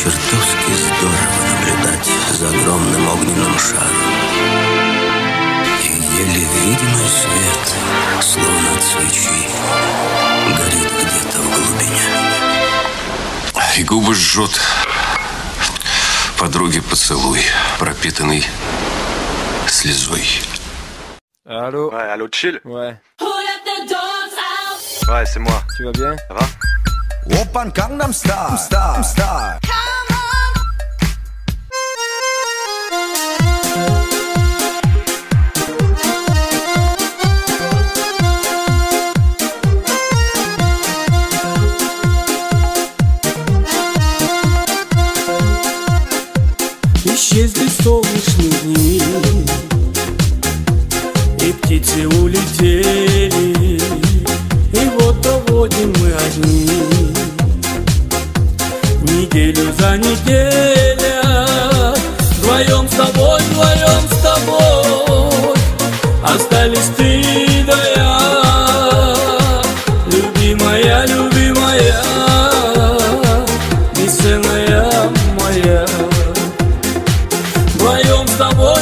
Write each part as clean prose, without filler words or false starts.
чертовски здорово наблюдать за огромным огненным шаром. И еле видимый свет, словно от свечи, горит где-то в глубине. И губы жжет подруге поцелуй, пропитанный слезой. Allô? Ouais, allô, chill? Ouais. Ouais, c'est moi. Tu vas bien? Ça va? Open Gangnam Style. Исчезли солнечные дни, и птицы улетели, и вот доводим мы одни. Неделю за неделей, вдвоем с тобой, остались ты да я, любимая, любимая, бесценная моя. Вдвоем с тобой,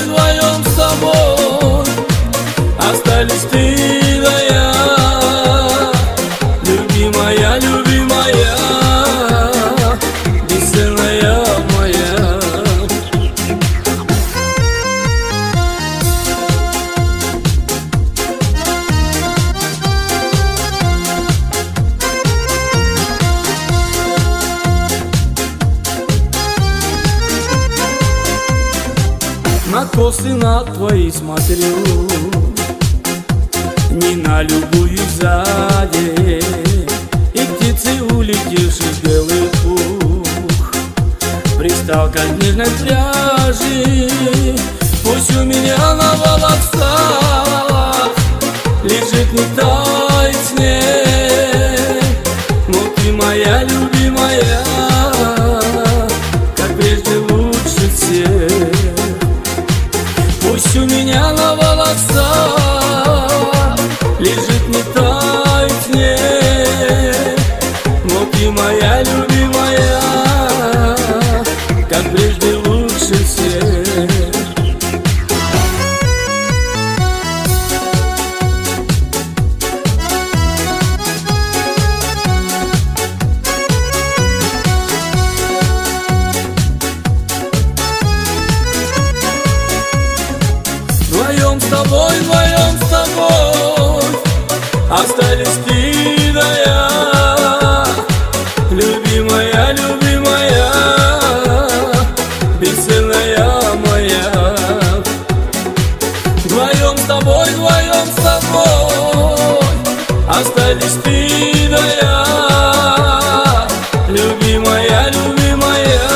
остались ты да я, любимая, любимая, бесценная моя. На косы на твои смотрю, не на любую сзади, и птицы улетевший в белый пух пристал к нежной пряжи. Пусть у меня на волосах лежит, не тает снег, но ты моя любимая, как прежде лучше всех. Пусть у меня на волосах лежит, не тает снег, но ты моя любимая, как прежде лучше всех. Вдвоем с тобой, остались ты да я, любимая, любимая, бесценная моя. Вдвоем с тобой, остались ты да я, любимая, любимая,